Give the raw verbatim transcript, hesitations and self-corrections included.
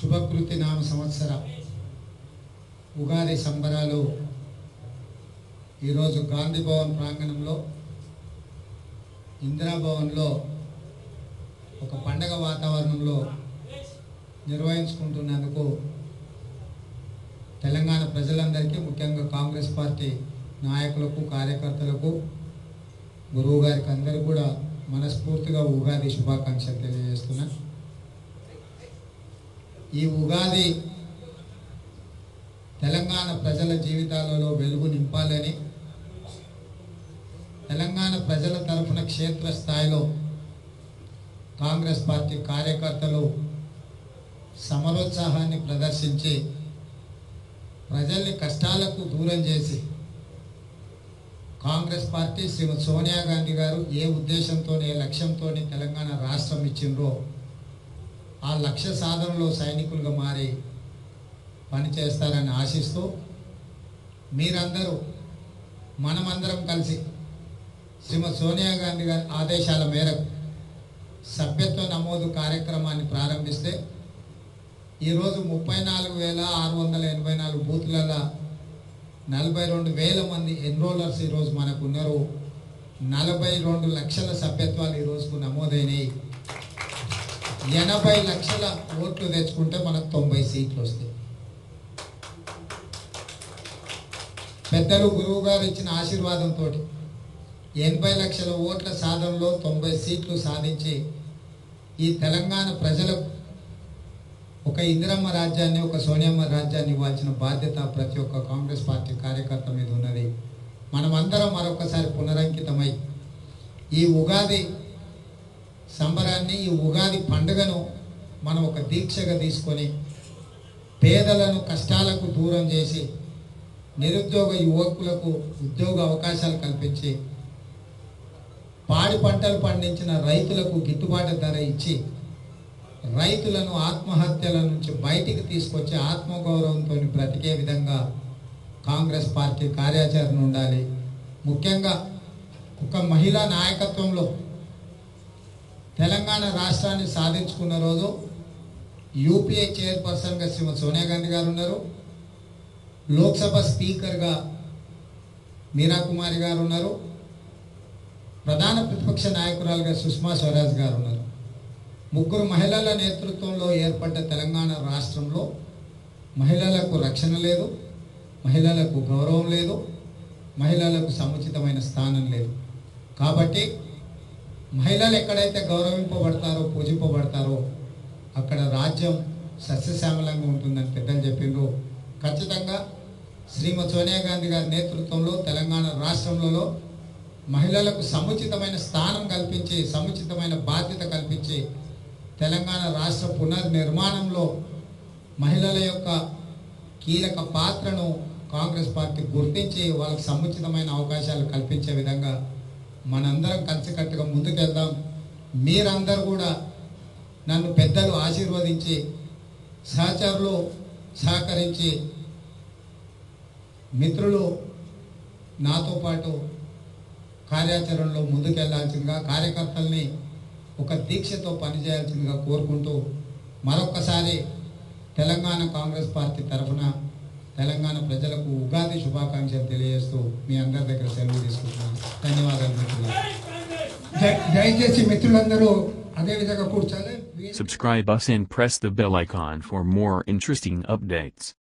శుభకృతి నామ సంవత్సర ఉగాది సంబరాలు ఈరోజు గాంధీ భవన్ ప్రాంగణంలో ఇందిరా భవన్లో ఒక పండగ వాతావరణంలో నిర్వహించుకుంటున్నందుకు తెలంగాణ ప్రజలందరికీ ముఖ్యంగా కాంగ్రెస్ పార్టీ నాయకులకు కార్యకర్తలకు గురువు గారికి అందరూ కూడా మనస్ఫూర్తిగా ఉగాది శుభాకాంక్షలు తెలియజేస్తున్నా। ఈ ఉగాది తెలంగాణ ప్రజల జీవితాలలో వెలుగు నింపాలని తెలంగాణ ప్రజల తరఫున క్షేత్ర స్థాయిలో కాంగ్రెస్ పార్టీ కార్యకర్తలు సమరోత్సాహాన్ని ప్రదర్శించి ప్రజల్ని కష్టాలకు దూరం చేసి కాంగ్రెస్ పార్టీ శ్రీమతి సోనియా గాంధీ గారు ఏ ఉద్దేశంతో ఏ లక్ష్యంతో తెలంగాణ రాష్ట్రం ఇచ్చిండ్రో ఆ లక్ష్య సాధనలో సైనికులుగా మారి పనిచేస్తారని ఆశిస్తూ మీరందరూ మనమందరం కలిసి శ్రీమతి సోనియా గాంధీ గారి ఆదేశాల మేరకు సభ్యత్వ నమోదు కార్యక్రమాన్ని ప్రారంభిస్తే ఈరోజు ముప్పై నాలుగు వేల ఆరు వందల ఎనభై నాలుగు బూత్లలో నలభై రెండు వేల మంది ఎన్రోలర్స్ ఈరోజు మనకు ఉన్నారు। నలభై రెండు లక్షల సభ్యత్వాలు ఈరోజుకు నమోదైనాయి। ఎనభై లక్షల ఓట్లు తెచ్చుకుంటే మనకు తొంభై సీట్లు వస్తాయి। పెద్దలు గురువు గారు ఇచ్చిన ఆశీర్వాదంతో ఎనభై లక్షల ఓట్ల సాధనలో తొంభై సీట్లు సాధించి ఈ తెలంగాణ ప్రజలకు ఒక ఇందిరమ్మ రాజ్యాన్ని ఒక సోనియమ్మ రాజ్యాన్ని ఇవ్వాల్సిన బాధ్యత ప్రతి ఒక్క కాంగ్రెస్ పార్టీ కార్యకర్త మీద ఉన్నది। మనమందరం మరొకసారి పునరంకితమై ఈ ఉగాది సంబరాన్ని ఈ ఉగాది పండుగను మనం ఒక దీక్షగా తీసుకొని పేదలను కష్టాలకు దూరం చేసి నిరుద్యోగ యువకులకు ఉద్యోగ అవకాశాలు కల్పించి పాడి పంటలు పండించిన రైతులకు గిట్టుబాటు ధర ఇచ్చి రైతులను ఆత్మహత్యల నుంచి బయటికి తీసుకొచ్చి ఆత్మగౌరవంతో బ్రతికే విధంగా కాంగ్రెస్ పార్టీ కార్యాచరణ ఉండాలి। ముఖ్యంగా ఒక మహిళా నాయకత్వంలో తెలంగాణ రాష్ట్రాన్ని సాధించుకున్న రోజు యూపీఏ చైర్పర్సన్గా శ్రీమతి సోనియా గాంధీ గారు ఉన్నారు, లోక్సభ స్పీకర్గా మీరా కుమారి గారు ఉన్నారు, ప్రధాన ప్రతిపక్ష నాయకురాలుగా సుష్మా స్వరాజ్ గారు ఉన్నారు। ముగ్గురు మహిళల నేతృత్వంలో ఏర్పడ్డ తెలంగాణ రాష్ట్రంలో మహిళలకు రక్షణ లేదు, మహిళలకు గౌరవం లేదు, మహిళలకు సముచితమైన స్థానం లేదు। కాబట్టి మహిళలు ఎక్కడైతే గౌరవింపబడతారో పూజింపబడతారో అక్కడ రాజ్యం సస్యశ్యామలంగా ఉంటుందని పెద్దలు చెప్పిండ్రు। ఖచ్చితంగా శ్రీమతి సోనియా గాంధీ గారి నేతృత్వంలో తెలంగాణ రాష్ట్రంలో మహిళలకు సముచితమైన స్థానం కల్పించి సముచితమైన బాధ్యత కల్పించి తెలంగాణ రాష్ట్ర పునర్నిర్మాణంలో మహిళల యొక్క కీలక పాత్రను కాంగ్రెస్ పార్టీ గుర్తించి వాళ్ళకి సముచితమైన అవకాశాలు కల్పించే విధంగా మనందరం కలిసికట్టుగా ముందుకెళ్దాం। మీరందరూ కూడా నన్ను పెద్దలు ఆశీర్వదించి సహచరులు సహకరించి మిత్రులు నాతో పాటు కార్యాచరణలో ముందుకెళ్లాల్సిందిగా కార్యకర్తల్ని ఒక దీక్షతో పనిచేయాల్సిందిగా కోరుకుంటూ మరొకసారి తెలంగాణ కాంగ్రెస్ పార్టీ తరఫున తెలంగాణ ప్రజలకు ఉగాది శుభాకాంక్షలు తెలియజేస్తూ మీ అందరి దగ్గర సెలవు తీసుకుంటున్నాను। ధన్యవాదాలు మిత్రులారా। దయచేసి మిత్రులందరూ అదే విధంగా కూర్చోాలి। Subscribe us and press the bell icon for more interesting updates.